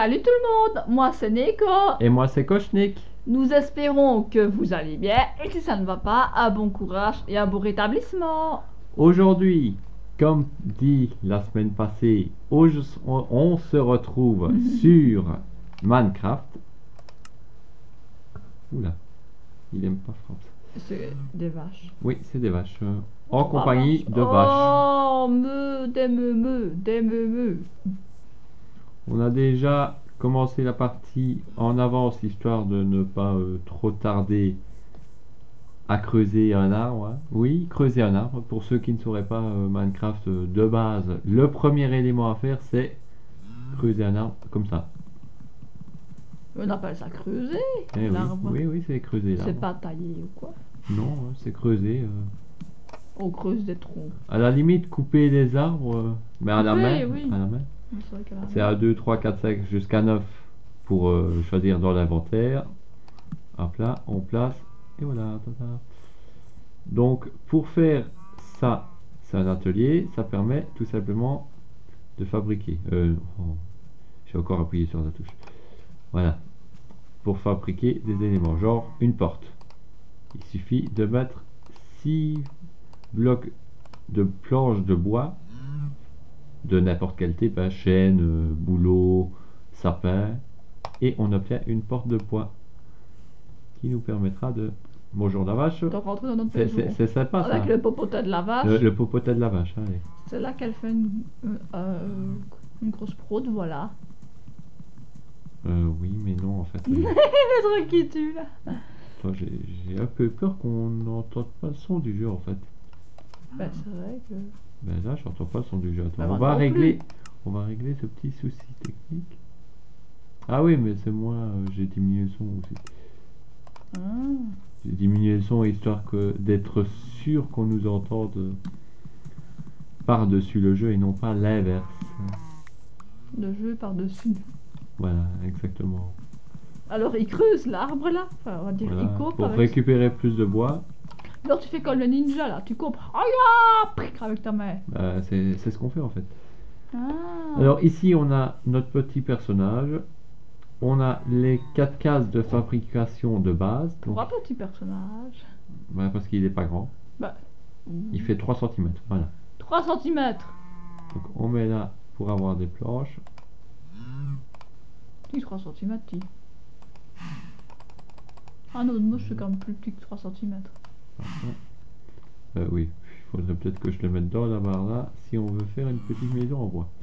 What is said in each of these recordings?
Salut tout le monde, moi c'est Neko. Et moi c'est Kochnik. Nous espérons que vous allez bien et si ça ne va pas, un bon courage et un bon rétablissement. Aujourd'hui, comme dit la semaine passée, on se retrouve sur Minecraft. Oula, il aime pas France. C'est des vaches. Oui, c'est des vaches. En compagnie de vaches. Oh, des me. On a déjà commencé la partie en avance, histoire de ne pas trop tarder à creuser un arbre. Hein. Oui, creuser un arbre. Pour ceux qui ne sauraient pas Minecraft de base, le premier élément à faire, c'est creuser un arbre comme ça. On appelle ça creuser, Eh l'arbre. oui, c'est creuser l'arbre. C'est pas taillé ou quoi? Non, c'est creuser. On creuse des troncs. À la limite, couper les arbres, mais à la main. Oui. À la main. C'est C'est à 2, 3, 4, 5 jusqu'à 9 pour choisir dans l'inventaire. Hop là, on place. Et voilà. Tata. Donc, pour faire ça, c'est un atelier. Ça permet tout simplement de fabriquer. J'ai encore appuyé sur la touche. Voilà. Pour fabriquer des éléments. Genre une porte. Il suffit de mettre 6 blocs de planches de bois. De n'importe quel type, hein, chêne, bouleau, sapin, et on obtient une porte de bois qui nous permettra de... Bonjour la vache. Donc rentrer dans notre maison. C'est sympa ça. Avec le popotin de la vache. Le popotin de la vache, allez. C'est là qu'elle fait une grosse fraude, voilà. Oui, mais non en fait. Le truc qui tue là. J'ai un peu peur qu'on n'entende pas le son du jeu en fait. Ben c'est vrai que... Ben là, j'entends pas le son du jeu. Attends, Ben, on va régler ce petit souci technique. Ah oui, mais c'est moi, j'ai diminué le son aussi. J'ai diminué le son histoire que d'être sûr qu'on nous entende par-dessus le jeu et non pas l'inverse. Le jeu par-dessus. Voilà, exactement. Alors il creuse l'arbre là, enfin on va dire Voilà. il coupe. Pour avec... récupérer plus de bois. Alors tu fais comme le ninja là, tu coupes avec ta main. C'est ce qu'on fait en fait. Ah. Alors ici on a notre petit personnage. On a les 4 cases de fabrication de base. Pour un petit personnage. Bah, parce qu'il n'est pas grand. Bah. Il fait 3 cm. Voilà. 3 cm. Donc on met là pour avoir des planches. Qui 3 cm qui? Ah non, moi je suis quand même plus petit que 3 cm. Oui, il faudrait peut-être que je le mette dans la barre là si on veut faire une petite maison en bois.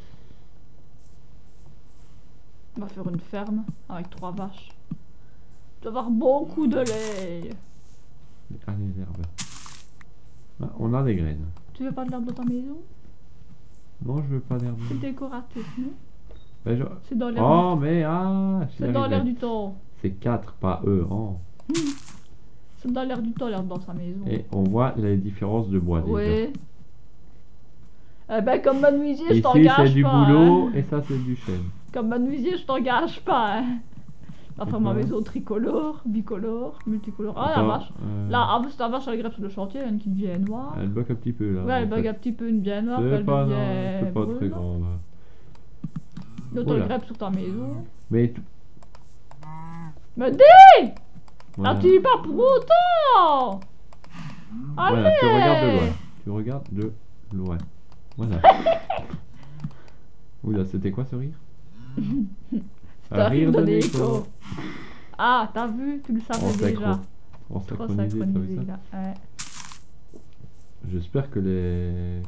On va faire une ferme avec 3 vaches. Tu vas avoir beaucoup de lait. Allez, l'herbe. Ah, on a des graines. Tu veux pas de l'herbe dans ta maison? Non, je veux pas d'herbe. C'est décoratif, non? Ben, C'est dans l'air. Oh, mais ah, c'est dans l'air du temps. C'est 4, pas E. Oh. C'est dans l'air du temps, l'herbe dans sa maison. Et on voit les différences de bois déjà. Oui. Eh ben, comme menuisier, je Ici, t'engage pas. c'est du boulot hein. et ça, c'est du chêne. Comme menuisier, je t'engage pas. Hein. On va faire ma maison tricolore, bicolore, multicolore. Ah, la vache. Là, en plus, la vache, elle grève sur le chantier, il y en a une qui devient noire. Elle bug un petit peu là. Ouais, elle bug un petit peu, une bien noire, puis C'est elle pas, devient pas brune. très grand. Là. L'autre, elle grève sur ta maison. Mais Mais dis! voilà. Là, tu y pas pour autant! Allez! Voilà, tu regardes de loin. Tu regardes de loin. Voilà. Oula, c'était quoi ce rire? C'est un rire de Neko. Ah, t'as vu? Tu le savais déjà. En Trop synchronisé, t'as vu ça? là. Ouais. J'espère que le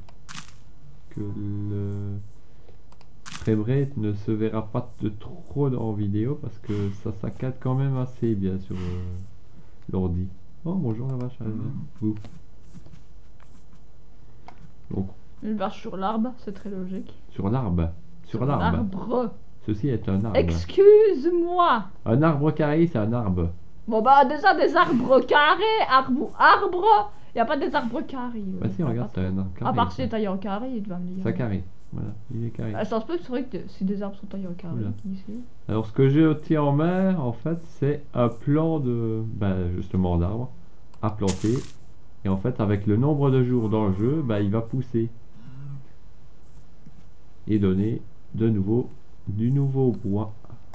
framerate ne se verra pas de trop en vidéo parce que ça saccade quand même assez bien sur l'ordi. Oh bonjour la vache, vous. Donc, Une vache sur l'arbre, c'est très logique. sur l'arbre. Sur l'arbre. Ceci est un arbre. Excuse-moi. Un arbre carré, c'est un arbre. Bon bah déjà des arbres carrés, arbre, y a pas des arbres carrés. Bah si, regarde, c'est un arbre carré. À part si c'est taillé en carré, il va me dire. Ça carré. Voilà, il est carré. Ça se peut que c'est vrai que si des arbres sont taillés en carré, qui sait. Alors ce que j'ai aussi en main, en fait, c'est un plan de, justement d'arbres à planter. Et en fait, avec le nombre de jours dans le jeu, il va pousser. Et donner de nouveau du nouveau bois.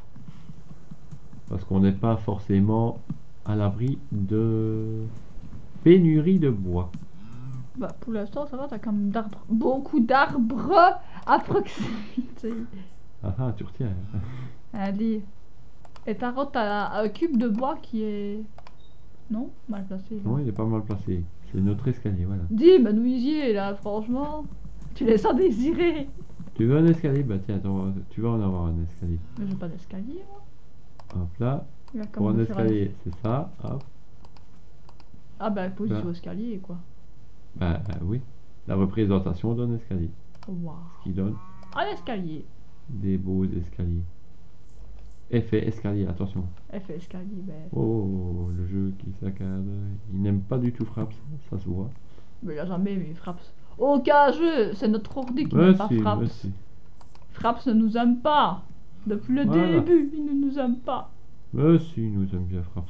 Parce qu'on n'est pas forcément à l'abri de pénurie de bois. Bah pour l'instant ça va, t'as quand même beaucoup d'arbres à proximité. Ah ah, tu retiens. Allez. Et t'as un cube de bois qui est... Non, mal placé. Là. Non, il est pas mal placé. C'est notre escalier, voilà. Dis, menuisier, là, franchement, tu laisses à désirer. Tu veux un escalier? Bah tiens, attends, tu vas en avoir un escalier. Mais j'ai pas d'escalier, moi. Hop là. Il va Pour un escalier, c'est ça. Hop. Ah bah, position Là. escalier, quoi. Bah oui. La représentation d'un escalier. Waouh. Ce qui donne Un escalier. des beaux escaliers. Effet escalier, attention. Effet escalier, ben... Oh, le jeu qui saccade. Il n'aime pas du tout Fraps, ça se voit. Mais il a jamais aimé Fraps. Aucun jeu, c'est notre ordi qui Ouais, n'aime pas si, Fraps. ouais, si. Fraps ne nous aime pas. Depuis le Voilà. début, il ne nous aime pas. Mais si, il nous aime bien Fraps.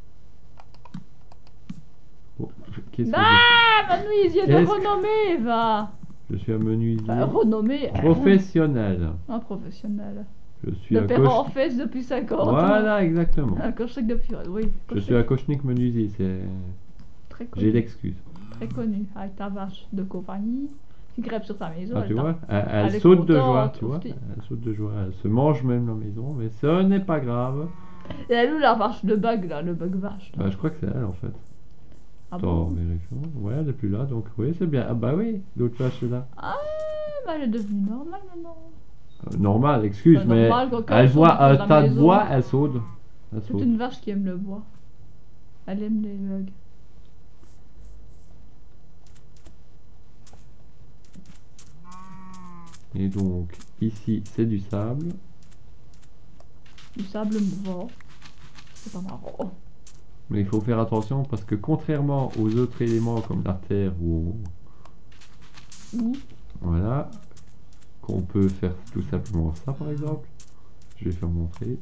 Oh, qu'est-ce que Ah, menuisier de Qu'est-ce que- renommée, va. je suis un menuisier Enfin, renommé. professionnel. Un professionnel. Je suis Le un père en coach. fesse depuis 50 ans. Voilà, exactement. Un cochec depuis... Oui, Je suis un cochnik menuisier, c'est... très J'ai connu. l'excuse. Très connu. Avec ta vache de compagnie qui crève sur ta maison. Ah, tu vois, elle elle est saute de contente joie, tu vois. aussi. Elle saute de joie, elle se mange même la maison, mais ce n'est pas grave. Et elle est où la vache de bug là, le bug vache là. Bah, je crois que c'est elle en fait. Ah Attends, bon. vérifions. Ouais, elle est plus là, donc oui, c'est bien. Ah bah oui, l'autre vache est là. Ah, bah elle est devenue normale maintenant. Normal, excuse, Bah, mais normal, quand elle elle voit sort de un la tas de maison. bois, elle saute. Elle C'est saute. une vache qui aime le bois. Elle aime les bugs. Et donc, ici, c'est du sable. Du sable mouvant. C'est pas marrant. Mais il faut faire attention parce que contrairement aux autres éléments comme la terre ou... Ouh. Voilà. Qu'on peut faire tout simplement ça par exemple. Je vais faire montrer.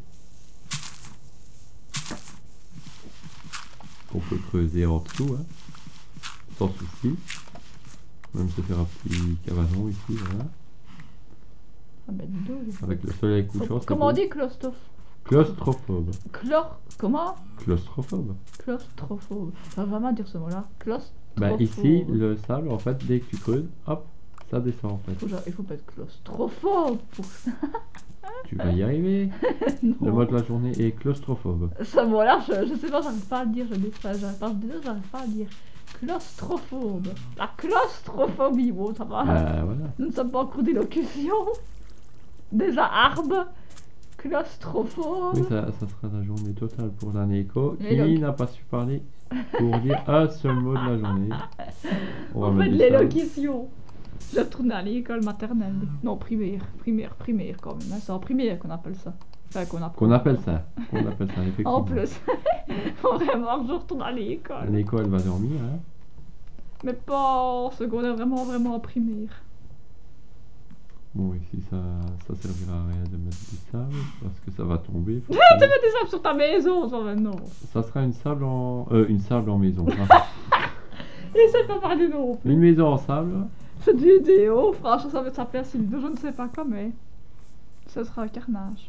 Qu'on peut creuser en dessous, hein, sans souci. Même se faire un petit cabanon ici, voilà. Ah bah dis donc. Avec le soleil couchant. c'est Comment on beau. dit claustrophobe? Claustrophobe. Comment? Claustrophobe. Claustrophobe. Ça va vraiment dire ce mot-là. Claustrophobe. Bah ici, le sable, en fait, dès que tu creuses, hop, ça descend en fait. Il faut pas être claustrophobe pour ça. Tu vas y arriver. Non. Le mot de la journée est claustrophobe. Ce mot-là, je sais pas, j'arrive pas à le dire, j'arrive pas à le dire. Claustrophobe. La claustrophobie, bon, ça va. Voilà. Nous ne sommes pas en cours d'élocution. Déjà arbre. Claustrophobe. Oui, ça sera la journée totale pour l'Anéco Et qui donc- n'a pas su parler pour dire un seul mot de la journée. On va On fait mettre de du sable. l'élocution. Je retourne à l'école maternelle. Non, primaire quand même. Hein. C'est en primaire qu'on appelle ça. Enfin, Qu'on appelle ça. Effectivement. En plus. Vraiment, je retourne à l'école. L'Anéco, elle va dormir, hein. Mais pas en secondaire, vraiment en primaire. Bon, ici, ça servira à rien de mettre du sable parce que ça va tomber. Tu mets des sables sur ta maison, ça maintenant. Ça sera une sable en maison. hein. Et c'est pas parler non plus. Une maison en sable. Cette vidéo, franchement, ça va s'appeler Sylvie, je ne sais pas quand, mais ce sera un carnage.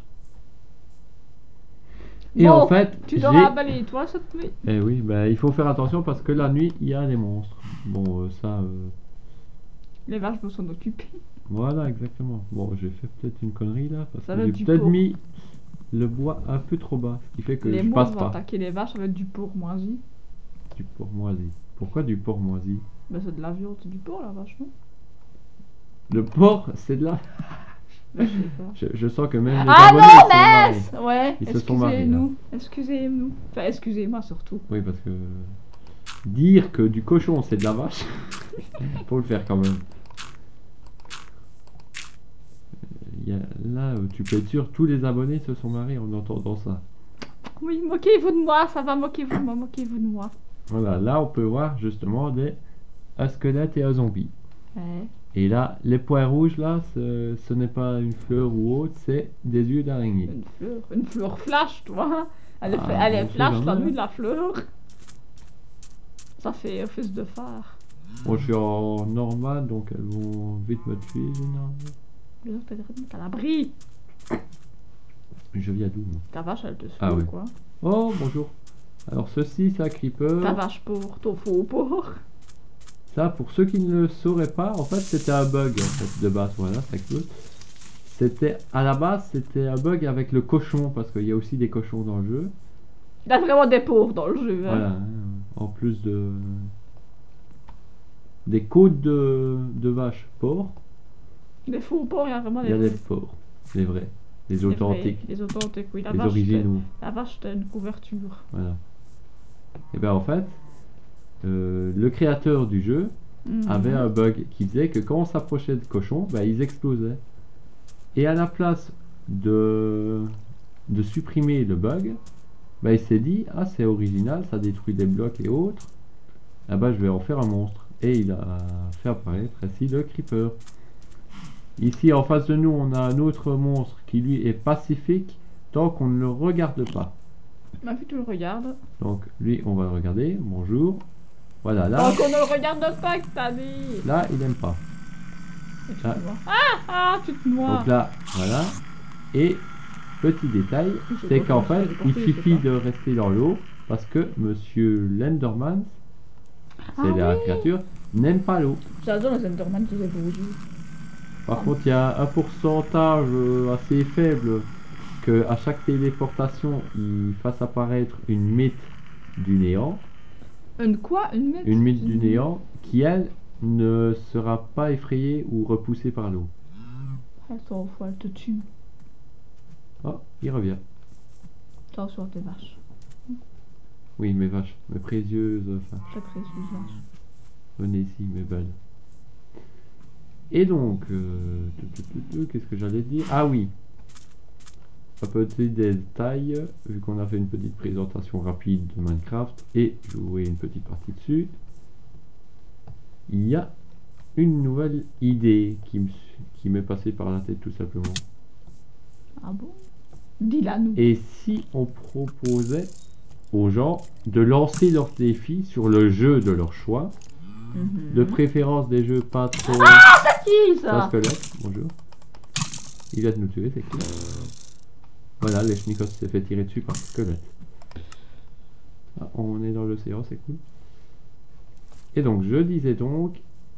Et Bon, en fait, tu dois balayer toi cette nuit. Eh oui, bah, il faut faire attention parce que la nuit, il y a des monstres. Bon, Les vaches vont s'en occuper. voilà, exactement. Bon, j'ai fait peut-être une connerie là parce Ça que va j'ai être du peut-être porc. mis le bois un peu trop bas, ce qui fait que Les je passe monstres vont pas. attaquer les vaches, ça va être du porc moisi. Du porc moisi. Pourquoi du porc moisi? Bah c'est de la viande, c'est du porc la vache, non? Le porc, c'est de là. Bah, je sais pas. Je sens que même les Ah abonnés non, sont mariés. mais ouais, Ils se sont mariés, excusez-nous. Excusez-nous. Enfin, excusez-moi surtout. Oui, parce que dire que du cochon c'est de la vache, faut le faire quand même. Là, tu peux être sûr, tous les abonnés se sont mariés en entendant ça. Oui, moquez-vous de moi, ça va, moquez-vous de moi, moquez-vous de moi. Voilà, là on peut voir justement un squelette et un zombie. Ouais. Et là, les points rouges là, ce n'est pas une fleur ou autre, c'est des yeux d'araignée. Une fleur flash, toi. Elle est, Ah, elle est on sait flash la jamais. nuit de la fleur. Ça fait office de phare. Moi je suis en normal, donc elles vont vite me tuer généralement. Les autres, peut-être mettre à l'abri. Je viens d'où moi? Ta vache, elle te suit Ah oui. quoi? Oh, bonjour. Alors ceci, c'est un creeper. Ta vache pour, ton faux porc. Ça, pour ceux qui ne le sauraient pas, en fait, c'était un bug en fait, de base. Voilà, ça explose. C'était, à la base, c'était un bug avec le cochon, parce qu'il y a aussi des cochons dans le jeu. Il y a vraiment des pauvres dans le jeu. Hein. Voilà, hein, en plus de... des côtes de vaches porcs, Les faux porcs, il y a vraiment il y a des des porcs, les vrais, les C'est vrai, authentiques, les authentiques, oui. les originaux. La vache, t'as une couverture. Voilà. Et bien en fait, le créateur du jeu avait un bug qui faisait que quand on s'approchait de cochons, ben, ils explosaient. Et à la place de supprimer le bug, ben, il s'est dit, ah c'est original, ça détruit des blocs et autres, ah ben, je vais en faire un monstre. Et il a fait apparaître ici le creeper. Ici en face de nous, on a un autre monstre qui lui est pacifique tant qu'on ne le regarde pas. Ma fille, tu le regardes. Donc lui, on va le regarder. Bonjour. Voilà, là. Tant qu'on ne le regarde pas, que t'as dit. Là, il aime pas. Et tu Ah. te noies. Ah, tu te noies. Donc là, voilà. Et petit détail, Je c'est vois qu'en comment fait, je vais il les porter, suffit je sais de rester dans l'eau parce que Monsieur Lenderman, c'est Ah la oui. créature, n'aime pas l'eau. J'adore les Enderman qui ont beaux yeux. Par contre, il y a un pourcentage assez faible que à chaque téléportation, il fasse apparaître une mythe du néant. Une quoi? Une mythe? Une mythe du néant qui, elle, ne sera pas effrayée ou repoussée par l'eau. Elle s'en fout, elle te tue. Oh, il revient. Attention à tes vaches. Oui, mes vaches, mes précieuses vaches. Très précieuse vache. Venez ici, mes belles. Et donc, qu'est-ce que j'allais dire? Ah oui, un petit détail, vu qu'on a fait une petite présentation rapide de Minecraft et joué une petite partie dessus, il y a une nouvelle idée qui m'est passée par la tête tout simplement. Ah bon? Dis-la nous. Et si on proposait aux gens de lancer leurs défis sur le jeu de leur choix, de préférence des jeux pas trop... Qui ça? Un squelette, bonjour. Il vient de nous tuer, c'est cool. Voilà, Lechnikos s'est fait tirer dessus par un squelette. Ah, on est dans l'océan, c'est cool. Et donc, je disais donc,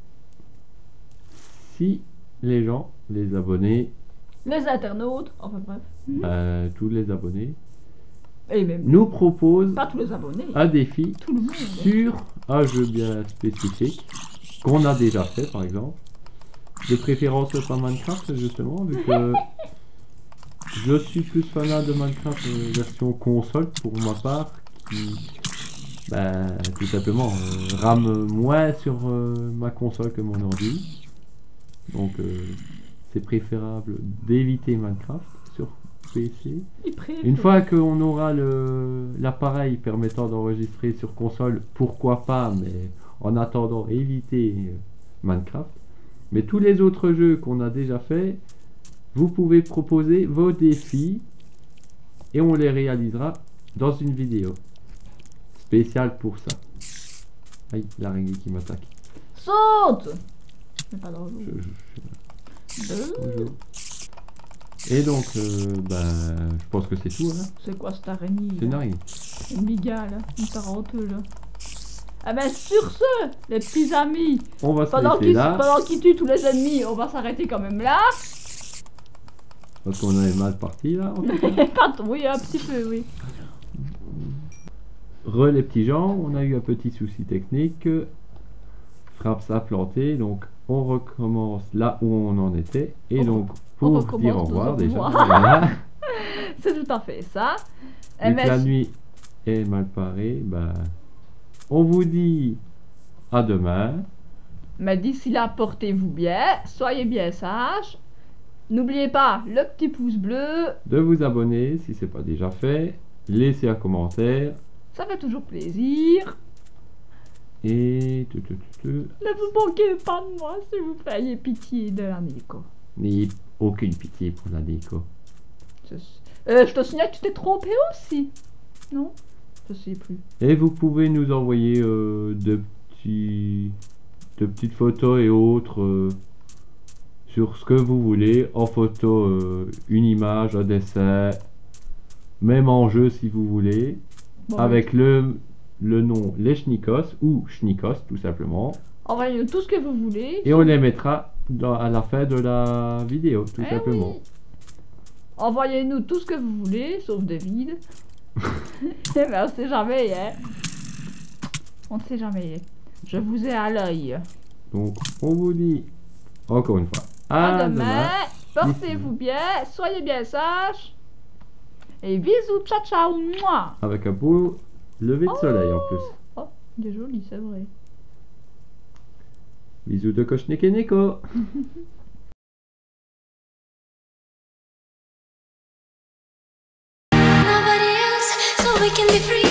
si les gens, les abonnés, Les internautes, enfin bref. tous les abonnés, Et même nous proposent pas tous les abonnés. un défi Tout le monde. sur un jeu bien spécifique, qu'on a déjà fait par exemple. De préférence pas Minecraft justement, vu que je suis plus fanat de Minecraft version console pour ma part, qui bah, tout simplement rame moins sur ma console que mon ordi. Donc c'est préférable d'éviter Minecraft sur PC. Une fois qu'on aura l'appareil permettant d'enregistrer sur console, pourquoi pas, mais en attendant éviter Minecraft. Mais tous les autres jeux qu'on a déjà fait, vous pouvez proposer vos défis et on les réalisera dans une vidéo spéciale pour ça. Aïe, l'araignée qui m'attaque. Saute! C'est pas dans l'eau. Bonjour. Et donc, je pense que c'est tout. Hein. C'est quoi cette araignée? C'est une araignée. Une migale, une tarenteuse. Ah ben sur ce, les petits amis, On va se pendant laisser là. pendant qu'ils tuent tous les ennemis, on va s'arrêter quand même là. Parce qu'on est mal parti là. Oui, un petit peu, oui. Les petits gens, on a eu un petit souci technique. Frappe a planté, donc on recommence là où on en était. Et donc pour dire au revoir déjà. Voilà. C'est tout à fait ça. Vu que la nuit est mal parée, on vous dit à demain. Mais d'ici là, portez-vous bien, soyez bien sages. N'oubliez pas le petit pouce bleu. De vous abonner si ce n'est pas déjà fait. Laissez un commentaire. Ça fait toujours plaisir. Et... Ne vous moquez pas de moi, s'il vous plaît. Ayez pitié de la Nico. N'ayez aucune pitié pour la Nico. Je te signale que tu t'es trompé aussi. Non? Je sais plus. Et vous pouvez nous envoyer de petites photos et autres sur ce que vous voulez. En photo, une image, un dessin, même enjeu si vous voulez, Bon, avec le nom les Schnikos ou Schnikos tout simplement. Envoyez-nous tout ce que vous voulez. Et on les mettra à la fin de la vidéo tout Eh simplement. oui. Envoyez-nous tout ce que vous voulez, sauf de vide. Mais on sait jamais, hein. On ne sait jamais. Je vous ai à l'œil. Donc on vous dit encore une fois À demain. Portez-vous bien, soyez bien sages. Et bisous, ciao ciao, moi. Avec un beau lever de soleil en plus. Oh, il est joli, c'est vrai. Bisous de Kochnek et Neko. Nobody else, so we can be free.